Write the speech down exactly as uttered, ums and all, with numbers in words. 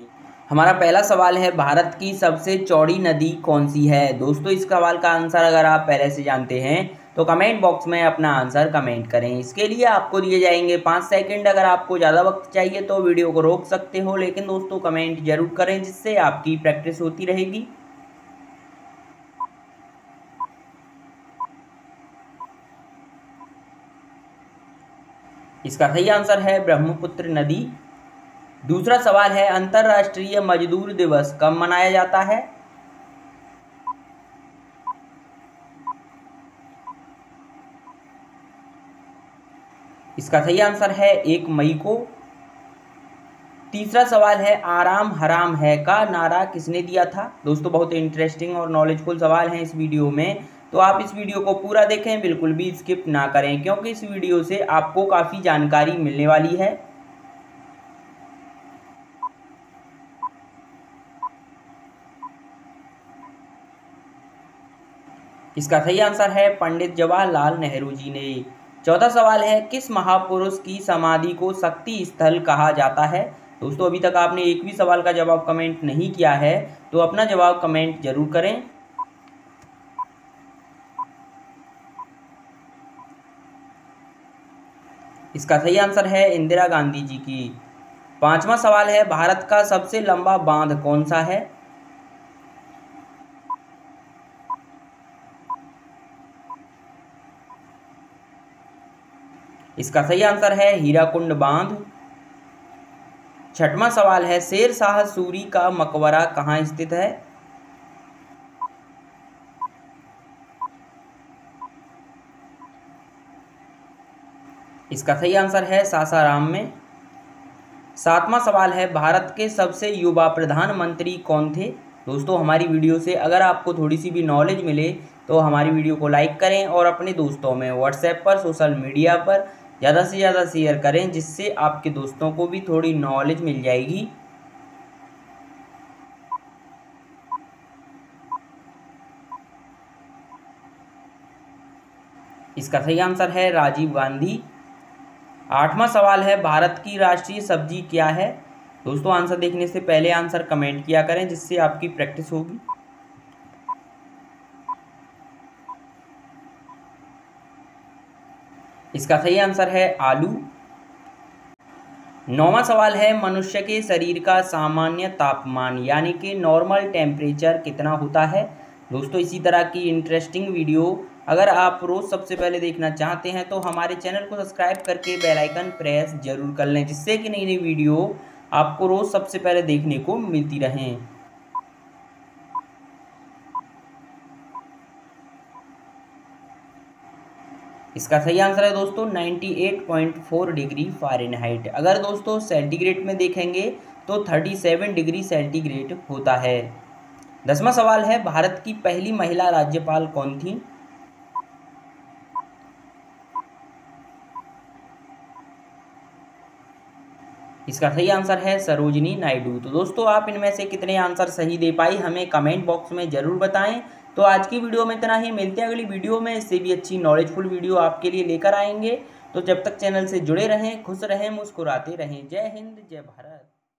हमारा पहला सवाल है, भारत की सबसे चौड़ी नदी कौन सी है। दोस्तों इस सवाल का आंसर अगर आप पहले से जानते हैं तो कमेंट बॉक्स में अपना आंसर कमेंट करें। इसके लिए आपको दिए जाएंगे पाँच सेकंड। अगर आपको ज़्यादा वक्त चाहिए तो वीडियो को रोक सकते हो, लेकिन दोस्तों कमेंट जरूर करें जिससे आपकी प्रैक्टिस होती रहेगी। इसका सही आंसर है ब्रह्मपुत्र नदी। दूसरा सवाल है, अंतर्राष्ट्रीय मजदूर दिवस कब मनाया जाता है। इसका सही आंसर है एक मई को। तीसरा सवाल है, आराम हराम है का नारा किसने दिया था। दोस्तों बहुत इंटरेस्टिंग और नॉलेजफुल सवाल हैं इस वीडियो में, तो आप इस वीडियो को पूरा देखें, बिल्कुल भी स्किप ना करें, क्योंकि इस वीडियो से आपको काफ़ी जानकारी मिलने वाली है। इसका सही आंसर है पंडित जवाहरलाल नेहरू जी ने। चौथा सवाल है, किस महापुरुष की समाधि को शक्ति स्थल कहा जाता है। दोस्तों अभी तक आपने एक भी सवाल का जवाब कमेंट नहीं किया है तो अपना जवाब कमेंट जरूर करें। इसका सही आंसर है इंदिरा गांधी जी की। पांचवा सवाल है, भारत का सबसे लंबा बांध कौन सा है। इसका सही आंसर है हीराकुंड बांध। छठवां सवाल है, शेर शाह सूरी का मकबरा कहाँ स्थित है। इसका सही आंसर है सासाराम में। सातवां सवाल है, भारत के सबसे युवा प्रधानमंत्री कौन थे। दोस्तों हमारी वीडियो से अगर आपको थोड़ी सी भी नॉलेज मिले तो हमारी वीडियो को लाइक करें और अपने दोस्तों में व्हाट्सएप पर, सोशल मीडिया पर ज़्यादा से ज़्यादा शेयर करें, जिससे आपके दोस्तों को भी थोड़ी नॉलेज मिल जाएगी। इसका सही आंसर है राजीव गांधी। आठवां सवाल है, भारत की राष्ट्रीय सब्जी क्या है। दोस्तों आंसर देखने से पहले आंसर कमेंट किया करें जिससे आपकी प्रैक्टिस होगी। इसका सही आंसर है आलू। नौवां सवाल है, मनुष्य के शरीर का सामान्य तापमान यानी कि नॉर्मल टेम्परेचर कितना होता है। दोस्तों इसी तरह की इंटरेस्टिंग वीडियो अगर आप रोज़ सबसे पहले देखना चाहते हैं तो हमारे चैनल को सब्सक्राइब करके बेल आइकन प्रेस जरूर कर लें, जिससे कि नई नई वीडियो आपको रोज़ सबसे पहले देखने को मिलती रहें। इसका सही आंसर है दोस्तों अट्ठानवे पॉइंट चार डिग्री फ़ारेनहाइट। अगर दोस्तों सेंटीग्रेड में देखेंगे तो सैंतीस डिग्री सेंटीग्रेड होता है। दसवां सवाल है, भारत की पहली महिला राज्यपाल कौन थी। इसका सही आंसर है सरोजिनी नायडू। तो दोस्तों आप इनमें से कितने आंसर सही दे पाई हमें कमेंट बॉक्स में ज़रूर बताएं। तो आज की वीडियो में इतना ही, मिलते हैं अगली वीडियो में, इससे भी अच्छी नॉलेजफुल वीडियो आपके लिए लेकर आएंगे। तो जब तक चैनल से जुड़े रहें, खुश रहें, मुस्कुराते रहें। जय हिंद, जय भारत।